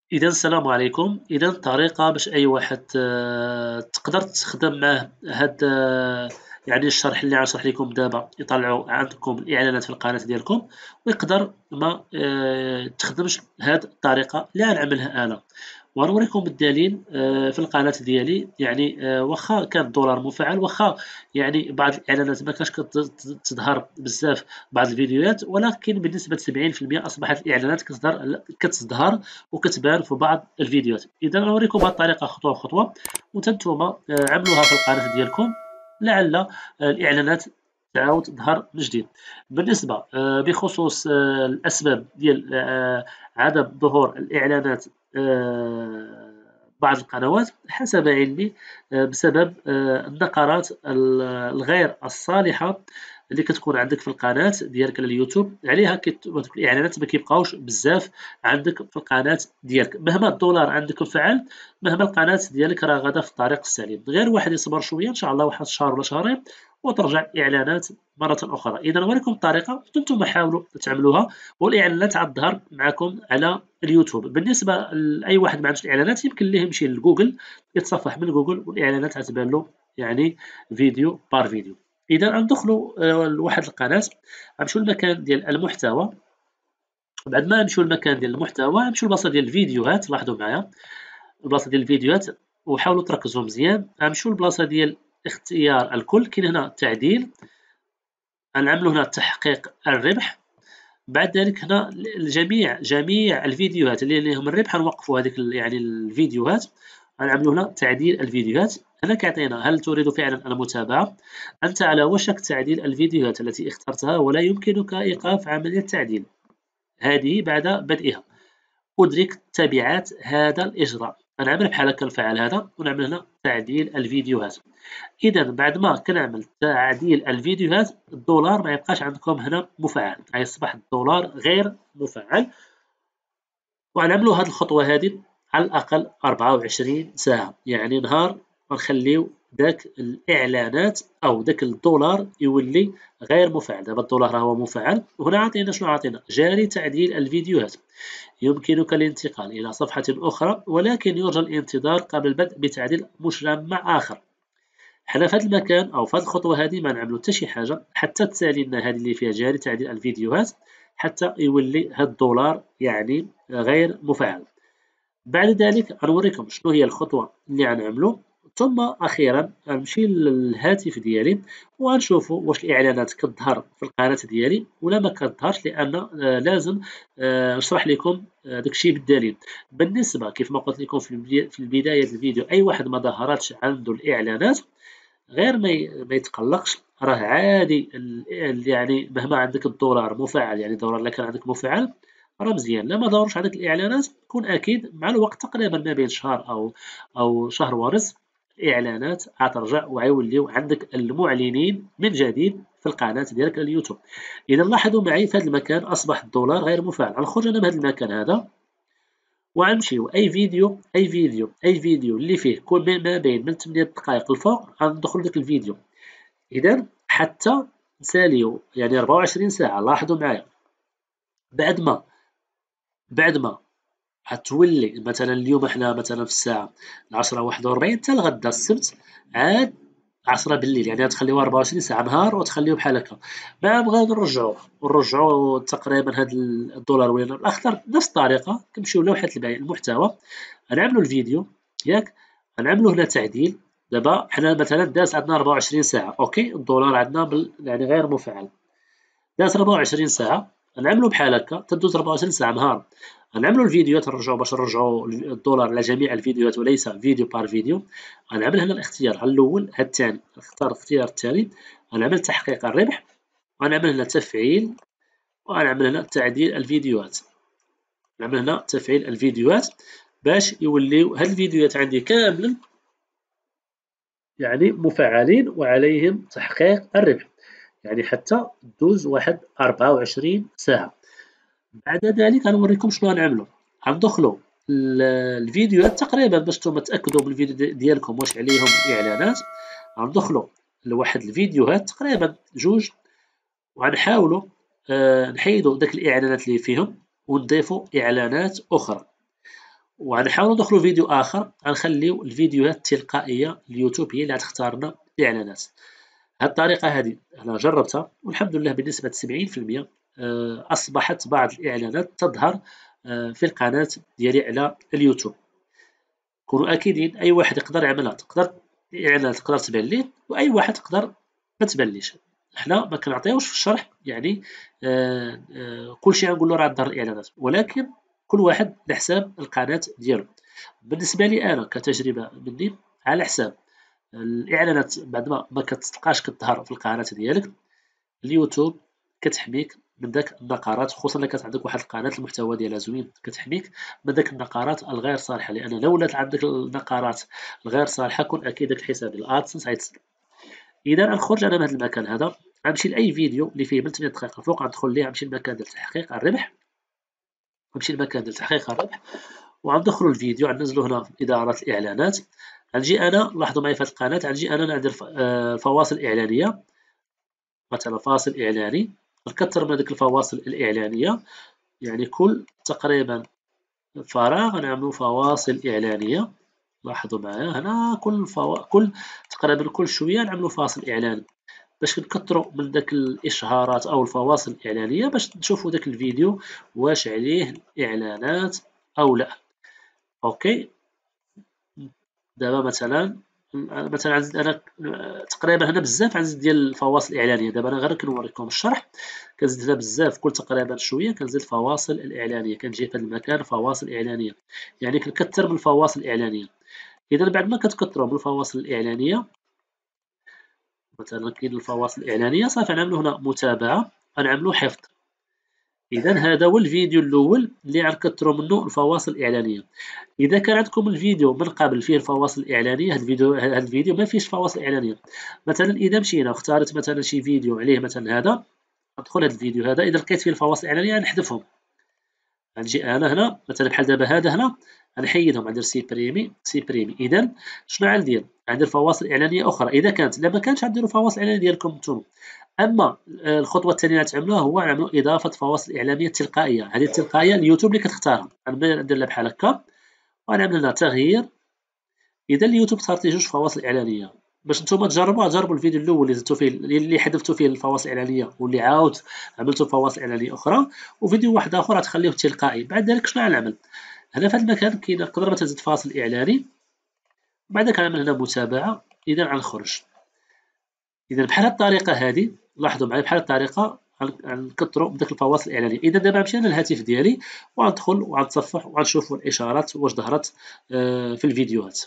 إذا السلام عليكم. إذا طريقة باش أي واحد تقدر تستخدم معاه هاد يعني الشرح اللي غنشرح لكم دابا يطلعوا عندكم الإعلانات في القناة ديالكم، ويقدر ما تخدمش هاد الطريقة اللي غنعملها أنا، وغنوريكم بالدليل في القناة ديالي. يعني واخا كان الدولار مفعل، واخا يعني بعض الإعلانات مكانش كتظهر بزاف بعض الفيديوهات، ولكن بنسبة 70% أصبحت الإعلانات كتظهر وكتبان في بعض الفيديوهات. اذا نوريكم هذه الطريقه خطوه بخطوه، وانتم عملوها في القناه ديالكم لعل الاعلانات تعاود تظهر من جديد. بالنسبه بخصوص الاسباب ديال عدم ظهور الاعلانات بعض القنوات حسب علمي بسبب النقرات الغير الصالحه اللي كتكون عندك في القناه ديالك على اليوتيوب، عليها الاعلانات ما كيبقاوش بزاف عندك في القناه ديالك، مهما الدولار عندك مفعل، مهما القناه ديالك راه غادا في الطريق السليم. غير واحد يصبر شويه ان شاء الله، واحد الشهر ولا شهرين وترجع الاعلانات مره اخرى. اذا نوريكم الطريقه وانتم حاولوا تعملوها، والاعلانات غتظهر معكم على اليوتيوب. بالنسبه لاي واحد ما عندوش الاعلانات يمكن ليه يمشي لجوجل، يتصفح من جوجل والاعلانات غتبان له يعني فيديو بار فيديو. اذا غندخلوا لواحد القناه، غنمشيو للمكان ديال المحتوى. بعد ما نمشيو للمكان ديال المحتوى نمشيو للبلاصه ديال الفيديوهات. لاحظوا معايا البلاصه ديال الفيديوهات وحاولوا تركزوا مزيان. غنمشيو للبلاصه ديال اختيار الكل، كاين هنا التعديل، غنعملوا هنا تحقيق الربح. بعد ذلك هنا جميع الفيديوهات اللي لهم الربح غنوقفوا هذيك يعني الفيديوهات، غنعملوا هنا تعديل الفيديوهات. هنا كيعطينا هل تريد فعلا المتابعة؟ أنت على وشك تعديل الفيديوهات التي اخترتها ولا يمكنك إيقاف عملية التعديل هذه بعد بدئها. أدرك تبعات هذا الإجراء. غنعمل بحال هكا نفعل هذا ونعمل هنا تعديل الفيديوهات. إذا بعد ما كنعمل تعديل الفيديوهات الدولار ما يبقاش عندكم هنا مفعل، غيصبح الدولار غير مفعل. وغنعملوا هاد الخطوة هادي على الأقل 24 ساعة، يعني نهار غنخليو داك الإعلانات أو داك الدولار يولي غير مفعل. دابا الدولار راه هو مفعل، وهنا عطينا شنو عطينا؟ جاري تعديل الفيديوهات. يمكنك الانتقال إلى صفحة أخرى ولكن يرجى الانتظار قبل البدء بتعديل مجمع آخر. حنا في هذا المكان أو في هذه الخطوة هذه ما نعملو حتى شي حاجة حتى تسالي لنا هذه اللي فيها جاري تعديل الفيديوهات، حتى يولي هاد الدولار يعني غير مفعل. بعد ذلك غنوريكم شنو هي الخطوة اللي غنعملو، ثم أخيرا غنمشي للهاتف ديالي وغنشوفو واش الإعلانات كتظهر في القناة ديالي ولا ما كتظهرش، لأن لازم نشرح لكم داكشي بالدليل. بالنسبة كيف ما قلت لكم في البداية ديال الفيديو، أي واحد ما ظهرتش عنده الإعلانات غير ما يتقلقش، راه عادي. يعني مهما عندك الدولار مفعل، يعني الدولار إلا كان عندك مفعل راه مزيان. لا ما ظهروش عندك الإعلانات كون أكيد مع الوقت تقريبا ما بين شهر أو شهر ونصف الإعلانات غترجع وغيوليو عندك المعلنين من جديد في القناة ديالك اليوتيوب. إذا لاحظوا معي في هذا المكان أصبح الدولار غير مفعل. غنخرج أنا من هذا المكان هذا وغنمشيو أي فيديو اللي فيه كل ما بين من 8 دقائق الفوق غندخلو لداك الفيديو. إذا حتى نساليو يعني 24 ساعة. لاحظوا معايا بعد ما غتولي مثلا اليوم حنا مثلا في الساعة 10:41 حتى لغدا السبت عاد 10 بالليل، يعني غتخليوها 24 ساعة نهار وتخليوه بحال هكا. ما بغاو نرجعوه تقريبا هاد الدولار ولا الأخضر بنفس الطريقة. كنمشيو للوحة المحتوى، غنعملو الفيديو ياك، غنعملو هنا تعديل. دابا حنا مثلا داز عندنا 24 ساعة أوكي، الدولار عندنا يعني غير مفعل، دازت 24 ساعة. غنعملو بحال هكا تدوز 24 ساعة نهار. غنعملو الفيديوهات باش نرجعو الدولار على جميع الفيديوهات وليس فيديو بار فيديو. غنعمل هنا الاختيار، ها الأول ها الثاني، نختار الاختيار الثاني. غنعمل تحقيق الربح، وغنعمل هنا تفعيل، وغنعمل هنا تعديل الفيديوهات. نعمل هنا تفعيل الفيديوهات باش يوليو هاد الفيديوهات عندي كاملا يعني مفعلين وعليهم تحقيق الربح، يعني حتى دوز واحد 24 ساعة. بعد ذلك غنوريكم شنو غنعملو. غندخلو الفيديوهات تقريبا باش نتوما تأكدوا بالفيديو ديالكم واش عليهم الإعلانات. غندخلو لواحد الفيديوهات تقريبا جوج، وغنحاولو نحيدو داك الإعلانات اللي فيهم ونضيفو إعلانات أخرى. وغنحاولوا ندخلوا فيديو اخر غنخليو الفيديوهات التلقائيه اليوتيوب هي اللي غتختار لنا الاعلانات. هاد الطريقه هذه انا جربتها والحمد لله بنسبه 70% اصبحت بعض الاعلانات تظهر في القناه ديالي على اليوتيوب. كونوا اكيدين اي واحد يقدر يعملها، تقدر اعلانات تقدر تبان ليه واي واحد تقدر ما تبانليش. حنا ما كنعطيوش في الشرح يعني كلشي غنقول له راه ظهر الاعلانات، ولكن كل واحد على حساب القناه ديالو. بالنسبه لي انا كتجربه مني على حساب الاعلانات بعد ما كتبقاش كتظهر في القناه ديالك، اليوتيوب كتحميك من داك النقرات، خصوصا الا كانت عندك واحد القناه المحتوى ديالها زوين كتحميك من داك النقرات الغير صالحه، لان لو ولات عندك النقرات الغير صالحه كون اكيد داك الحساب الادسنس غيتسد. اذا غنخرج انا من هذا المكان هذا، غنمشي لاي فيديو اللي فيه من 8 دقائق الفوق غندخل ليه، غنمشي للمكان ديال تحقيق الربح، غنمشي للمكان ديال تحقيق الربح وغندخلوا الفيديو غننزلوا هنا في اداره الاعلانات. غنجي انا لاحظوا معايا في هذه القناه، غنجي انا ندير فواصل اعلانيه، مثلا فاصل اعلاني نكثر من هذيك الفواصل الاعلانيه، يعني كل تقريبا فراغ نعملوا فواصل اعلانيه. لاحظوا معايا هنا كل تقريبا كل شويه نعملوا فاصل اعلاني باش نكثروا من داك الاشهارات او الفواصل الاعلانيه باش نشوفوا داك الفيديو واش عليه اعلانات او لا. اوكي دابا مثلا غنزيد انا تقريبا هنا بزاف غنزيد ديال الفواصل الاعلانيه. دابا انا غير كنوريكم الشرح، كنزيد هنا بزاف كل تقريبا شويه كنزيد الفواصل الاعلانيه، كنجي في هذا المكان فواصل اعلانيه، يعني كنكثر من الفواصل الاعلانيه. اذا بعد ما كتكثروا من الفواصل الاعلانيه، مثلا كاين الفواصل الاعلانيه صافي غنعملوا هنا متابعه، غنعملوا حفظ. اذا هذا هو الفيديو الاول اللي غنكثروا منه الفواصل الاعلانيه. اذا كان عندكم الفيديو من قبل فيه الفواصل الاعلانيه، هذا الفيديو ما فيهش فواصل اعلانيه، مثلا اذا مشينا واختارت مثلا شي فيديو عليه مثلا هذا، ندخل هذا الفيديو هذا اذا لقيت فيه الفواصل الاعلانيه غنحذفهم. غنجي انا هنا مثلا بحال دابا هذا هنا غنحيدهم، غندير سيبريمي اذا شنو غندير؟ غندير فواصل اعلانيه اخرى. اذا كانت لا ما كانش غديروا فواصل اعلانيه ديالكم نتوما. اما الخطوه الثانيه اللي غتعملوها هو نعملوا اضافه فواصل اعلانيه تلقائيه. هذه التلقائيه اليوتيوب اللي كتختارها، غندير لها بحال هكا وغنعمل هنا تغيير. اذا اليوتيوب صارت لي جوج فواصل اعلانيه باش نتوما تجربوا الفيديو الاول اللي زدتوا فيه اللي حذفتوا فيه الفواصل الاعلانيه واللي عاود عملتوا فواصل اعلانيه اخرى، وفيديو واحد اخر غتخليه تلقائي. بعد ذلك شنو غنعمل؟ هنا في هذا المكان كاين نقدر مثلا نزيد فاصل اعلاني، بعد ذلك غنعمل هنا متابعه. اذا غنخرج. اذا بحال الطريقه هذه لاحظوا معايا بحال الطريقه غنكثروا من داك الفواصل الاعلانيه. اذا دابا مشينا للهاتف ديالي وغندخل وغنتصفح وغنشوفوا الاشارات واش ظهرت في الفيديوهات.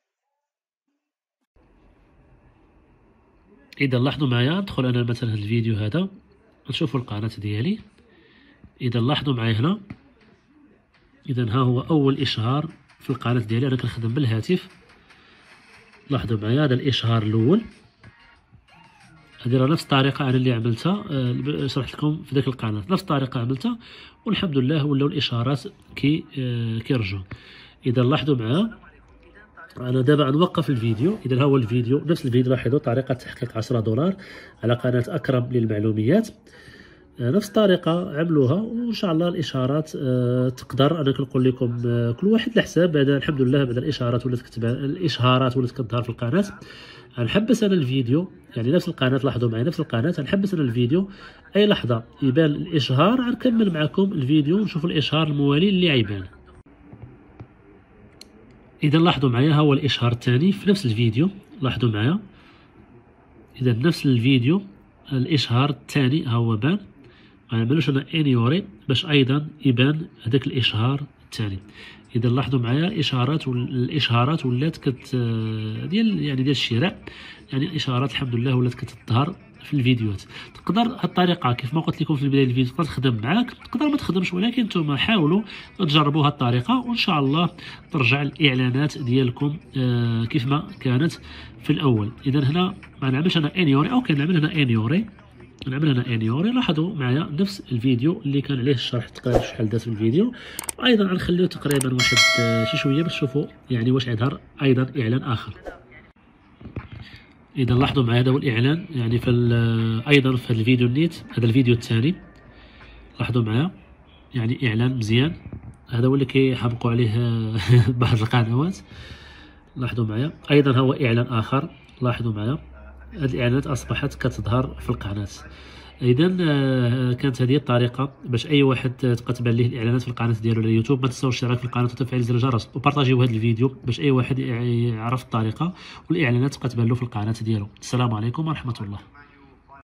اذا لاحظوا معايا ندخل انا مثلا هذا الفيديو هذا نشوفوا القناه ديالي. اذا لاحظوا معايا هنا، اذا ها هو اول اشهار في القناه ديالي، انا كنخدم بالهاتف. لاحظوا معايا هذا الاشهار الاول، هذه راه نفس الطريقه انا اللي عملتها شرحت لكم في ذاك القناه، نفس الطريقه عملتها والحمد لله ولاو الاشهارات كيرجعوا. اذا لاحظوا معايا انا دابا غنوقف الفيديو. اذا ها هو الفيديو نفس الفيديو، لاحظوا طريقه تحقيق $10 على قناه اكرم للمعلوميات. نفس الطريقه عملوها وان شاء الله الاشارات تقدر. انا كنقول لكم كل واحد الحساب بعد الحمد لله بعد الاشارات ولات الاشهارات ولات كتظهر في القناه. غنحبس انا الفيديو، يعني نفس القناه لاحظوا معايا نفس القناه، غنحبس انا الفيديو اي لحظه يبان الاشهار غنكمل معكم الفيديو ونشوفوا الاشهار الموالي اللي غيبان. اذا لاحظوا معايا ها هو الاشهار الثاني في نفس الفيديو، لاحظوا معايا اذا نفس الفيديو الاشهار الثاني ها هو بان. غنعملوش انا انيوري باش ايضا يبان هذاك الاشهار الثاني. اذا لاحظوا معايا الاشهارات ولات ديال الشراء، يعني الاشهارات الحمد لله ولات كتظهر في الفيديوهات. تقدر هاد الطريقه كيف ما قلت لكم في البدايه الفيديو تقدر تخدم معاك، تقدر ما تخدمش، ولكن نتوما حاولوا تجربوا هاد الطريقه وان شاء الله ترجع الاعلانات ديالكم كيف ما كانت في الاول. اذا هنا ما نعملش انا انيوري او كنعمل هنا انيوري، لاحظوا معايا نفس الفيديو اللي كان عليه الشرح تقريبا شحال داز في الفيديو، ايضا غنخليو تقريبا واحد شي شويه باش تشوفوا يعني واش يظهر ايضا اعلان اخر. اذا لاحظوا معايا هذا هو الاعلان، يعني في ايضا في هذا الفيديو النيت، هذا الفيديو الثاني لاحظوا معايا يعني اعلان مزيان هذا هو اللي كيحمقوا عليه بعض القنوات. لاحظوا معايا. ايضا هو اعلان اخر، لاحظوا معايا هذه الاعلانات اصبحت كتظهر في القناه. اذا كانت هذه الطريقه باش اي واحد تبقى تبان ليه الاعلانات في القناه ديالو على اليوتيوب. ما تنساوش الاشتراك في القناه وتفعيل زر الجرس وبارطاجيو هذا الفيديو باش اي واحد يعرف الطريقه والاعلانات تبقى تبان له في القناه ديالو. السلام عليكم ورحمه الله.